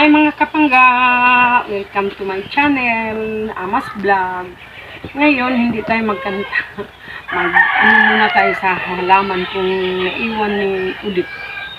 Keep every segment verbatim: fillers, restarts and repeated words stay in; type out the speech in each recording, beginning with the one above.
Hi mga kapangga! Welcome to my channel, Amas Vlog. Ngayon, hindi tayo magkanta. Mag, ano muna tayo sa halaman kung naiwan ni Udit,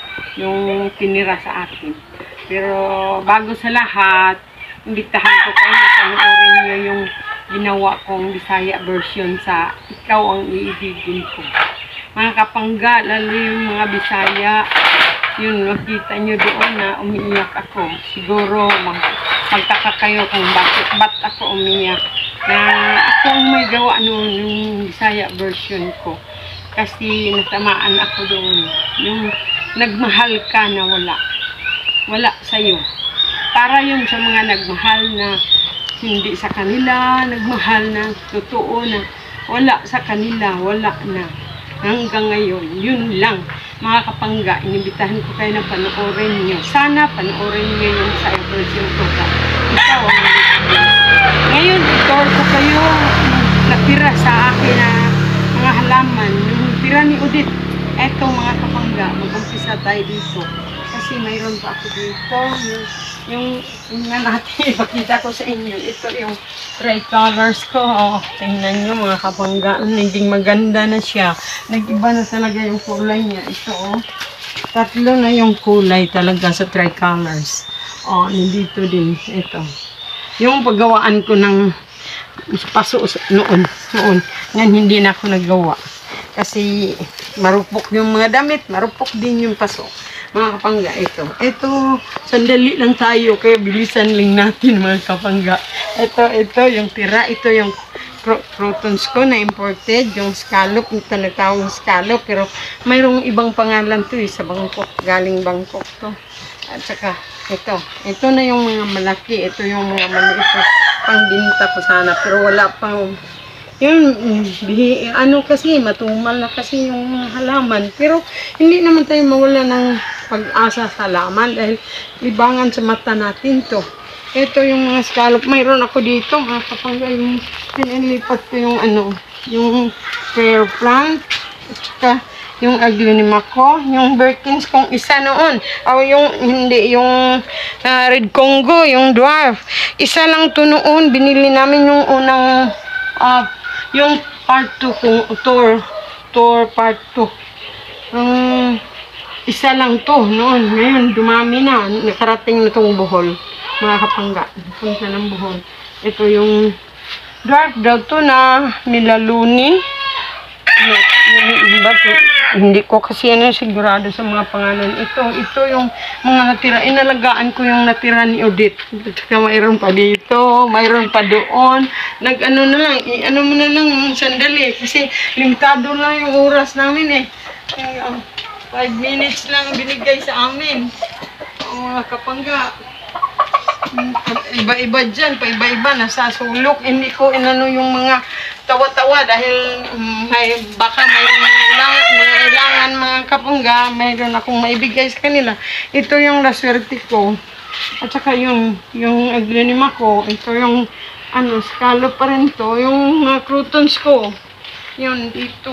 yung tinira sa akin. Pero bago sa lahat, imbitahan ko kayo na panoorin nyo yung ginawa kong Bisaya version sa Ikaw Ang Iibigin Ko. Mga kapangga, lalo yung mga Bisaya, yun, makita nyo doon na umiiyak ako. Siguro, mag magtaka kayo kung bakit ba't ako umiiyak. Na ako ang may gawa noon, yung Bisaya version ko. Kasi natamaan ako doon. Yung nagmahal ka na wala. Wala sa'yo. Para yun sa mga nagmahal na hindi sa kanila, nagmahal na totoo na wala sa kanila, wala na. Hanggang ngayon, yun lang. Mga kapangga, inibitahan ko kayo na panoorin nyo. Sana panoorin nyo yung sa version ko. Ikaw ang ngayon, itor ko kayo natira sa akin na mga halaman. Yung tira ni Udit. Eto mga kapangga, mag-umpisa tayo dito. Kasi mayroon pa ako dito. Yung, yung, yung nga natin, ipakita ko sa inyo. Ito yung tricolors ko. Oh, tingnan nyo mga kapangga. Naging maganda na siya. Nag-iba na talaga yung kulay niya. Ito oh. Tatlo na yung kulay talaga sa tricolors. Oh, nandito din. Ito. Yung paggawaan ko ng paso noon. Noon. Ngayon hindi na ako naggawa. Kasi marupok yung mga damit. Marupok din yung paso. Mga kapangga, ito. Ito, sandali lang tayo. Kaya bilisan lang natin mga kapangga. Ito, ito, yung tira. Ito yung croutons ko na imported. Yung scallop, ito nagtawang scallop. Pero mayroong ibang pangalan to eh. Sa Bangkok. Galing Bangkok to. At saka, ito. Ito na yung mga malaki. Ito yung mga maliit. Pangbinta ko sana. Pero wala pang... Yun, bihi, ano kasi, matumal na kasi yung halaman. Pero, hindi naman tayo mawala ng pag-asa sa halaman dahil libangan sa mata natin to. Ito yung mga scallop. Mayroon ako dito, mga kapangga, yung pinilipat ko yung ano, yung prayer plant, at saka yung aglonema ko, yung Birkins kong isa noon. O yung, hindi, yung uh, Red Congo, yung dwarf. Isa lang to noon, binili namin yung unang, uh, yung part two kung tour tour part two um, isa lang to noon. Ngayon dumami na, nakarating na tong Bohol mga kapangga, punta ng Bohol. Ito yung dwarf daw to na Milaluni. Yung iba to, hindi ko kasi ano sigurado sa mga pangalan. Ito, ito yung mga natira. Inalagaan ko yung natira ni Udit. Saka mayroon pa dito, mayroon pa doon. Nag-ano na lang, i-ano mo na lang sandali. Kasi limitado lang yung oras namin eh. Kaya, five minutes lang binigay sa amin. O, mga kapangga. Iba-iba dyan, paiba-iba, nasa sulok. Hindi ko inano yung mga tawa-tawa dahil um, may, baka mayroon mga ilangan, mga ilangan mga kapangga, mayroon akong maibigay sa kanila. Ito yung laswerte ko. At saka yung, yung aglonema ko, ito yung ano, scallop pa rin to, yung uh, croutons ko. Yun, dito.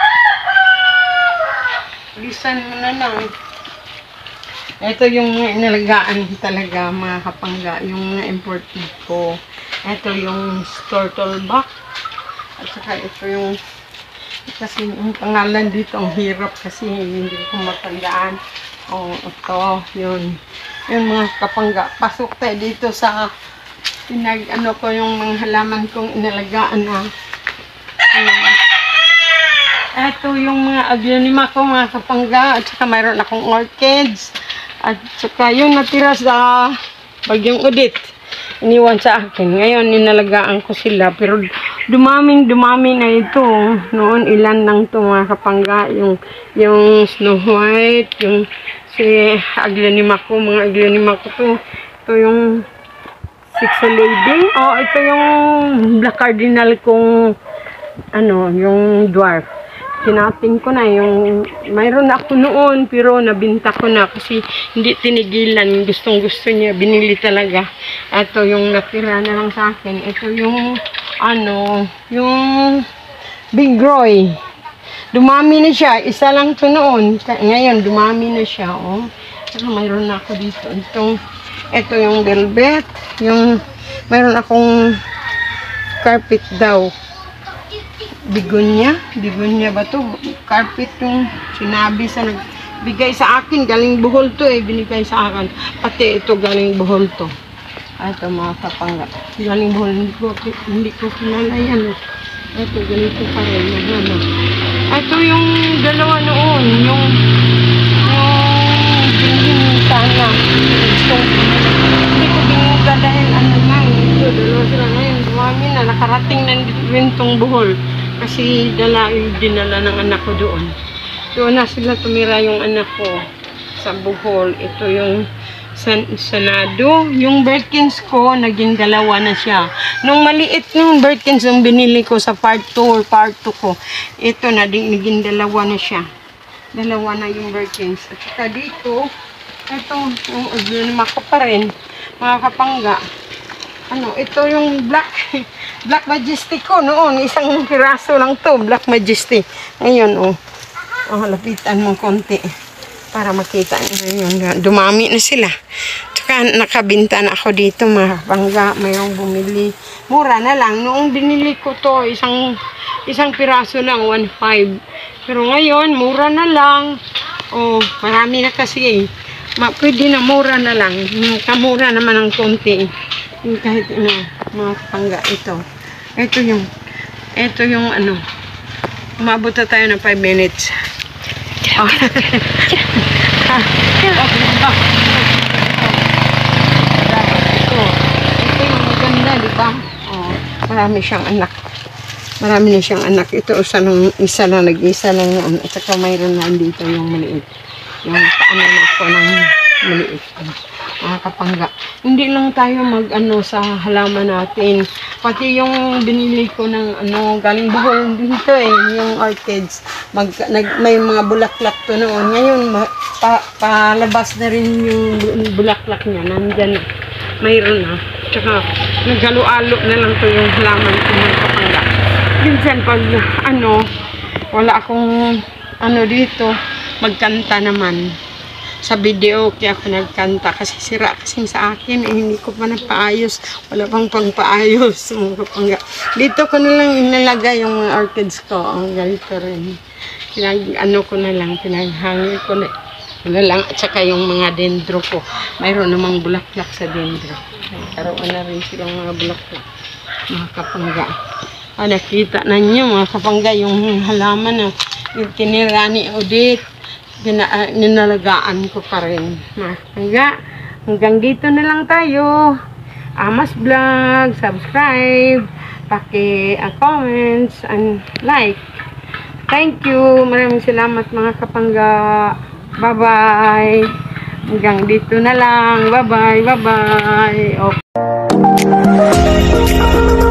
Lisan mo na lang. Ito yung inalagaan talaga mga kapangga, yung imported ko. Ito yung turtle back. At saka ito yung, kasi yung pangalan dito, ang hirap kasi hindi ko matandaan. O, ito, yun. Yun mga kapangga. Pasok tayo dito sa, pinag, ano ko, yung mga halaman kong inalagaan na. Um, ito yung mga aglonema ko mga kapangga. At saka mayroon akong orchids. At saka yung natira sa Bagyong Udit, iniwan sa akin. Ngayon, ninalagaan ko sila. Pero dumaming dumami na ito. Noon, ilan lang ito mga kapangga. Yung, yung Snow White, yung si aglonema ko, mga aglonema ko to. Ito yung Six Lady. Oh, ito yung Black Cardinal kong, ano, yung dwarf. Tinating ko na yung mayroon na ako noon pero nabinta ko na kasi hindi tinigilan, gustong gusto niya, binili talaga. Ito yung natira na lang sa akin. Ito yung ano, yung Big Roy. Dumami na siya, isa lang to noon. Ngayon dumami na siya, oh. Saka mayroon na ako dito itong Ito yung velvet. Yung, mayroon akong carpet daw. Bigunya. Bigunya ba to? Carpet yung sinabi sa nagbigay sa akin. Galing Bohol to eh. Binigay sa akin. Pati ito galing Bohol to. Ito mga kapangga. Galing Bohol. Hindi ko, hindi ko kilala yan. Ito ganito pa rin. Ano. Ito yung dalawa noon. Yung yung binigyan sana. Itong, hindi ko binuga dahil ano lang. Ito, dalawa sila ngayon. Dumami na. Nakarating na rin tong Bohol. Kasi dala, dinala ng anak ko doon. Doon na sila tumira yung anak ko sa Bohol. Ito yung san, Senado. Yung Birkins ko, naging dalawa na siya. Nung maliit yung Birkins yung binili ko sa part two or part two ko, ito na, naging dalawa na siya. Dalawa na yung Birkins. At saka dito, ito, yung lima ko pa rin, mga kapangga. Ano, ito yung black, black majestic ko noon. Isang piraso lang to, black majestic. Ngayon, oh, oh lapitan mo konti para makita nyo yun. Dumami na sila. Tsaka nakabinta na ako dito, mga kapangga. Mayroong bumili. Mura na lang. Noong binili ko to, isang, isang piraso lang, one five. Pero ngayon, mura na lang. Oh, marami na kasi eh. Ma, pwede na mura na lang. Kamura naman ng konti. Kahit ano, mga kapangga, ito. Ito yung, ito yung ano, umabot na tayo ng five minutes. Oh. Ah, okay ba? Ito, ito yung maganda, di ba? Oh, marami siyang anak. Marami na siyang anak. Ito, isa, nung, isa lang, nag-isa lang yun. At saka mayroon na dito yung maliit. Yung paano na ako ng maliit. Mga kapangga. Hindi lang tayo mag-ano sa halaman natin. Pati yung binili ko ng ano, galing Bohol dito eh, yung orchids. Mag, nag, may mga bulaklak to noon. Ngayon, ma, pa, palabas na rin yung bulaklak niya. Nandyan, mayroon na. Tsaka, naghalo-alo na lang to yung halaman ko, mga kapangga. Minsan pag ano, wala akong ano dito, magkanta naman. Sa video, kaya ako nagkanta kasi sira kasing sa akin, eh, hindi ko pa napaayos. Wala pang pangpaayos. Dito ko na lang inalagay yung mga orchids ko. Ang ganito rin. Pinag, ano ko na lang, pinaghangil ko na, na lang. At saka yung mga dendro ko. Mayroon namang bulaklak sa dendro. Karoon na rin silang mga bulaklak. Mga kapangga. Ah, nakita na niyo mga kapangga yung halaman na yung tinira ni Odette. Gina, uh, ninalagaan ko pa rin. Hanggang, hanggang dito na lang tayo. Amas Vlog, subscribe, paki-comments, uh, and like. Thank you. Maraming salamat mga kapangga. Bye-bye. Hanggang dito na lang. Bye-bye. Bye-bye. Okay.